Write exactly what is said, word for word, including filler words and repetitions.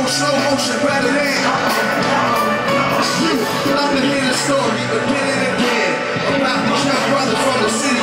slow motion, grab a hand. You love to hear the story again and again about my young brother from the city.